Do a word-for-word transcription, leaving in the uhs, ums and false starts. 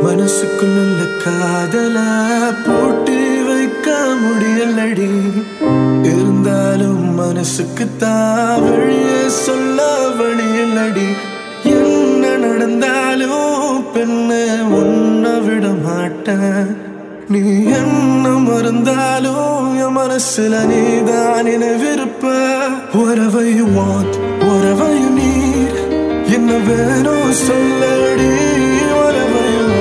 மனசுக்குள்ள காதல போட்டு வைக்க முடியலடி. இருந்தாலும் மனசுக்கு தான் வழியே சொல்ல வழியல்லடி. என்ன நடந்தாலும் பெண்ணே உன்னை விட மாட்டேன். நீ என்ன மறந்தாலும் என் மனசுல நீதான் நினைவிருப்ப. Whatever you want, whatever you need, என்ன வேணும் சொல்லடி. Whatever you